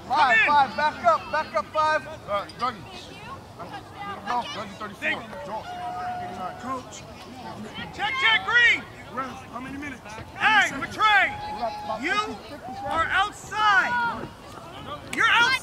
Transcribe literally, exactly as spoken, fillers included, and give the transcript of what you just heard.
Five, five, back up, back up five. Uh, Dougie. No, Dougie thirty-four. Coach. Check, check, Green. Ref, how many minutes? Hey, Matrey, you are outside. You're outside.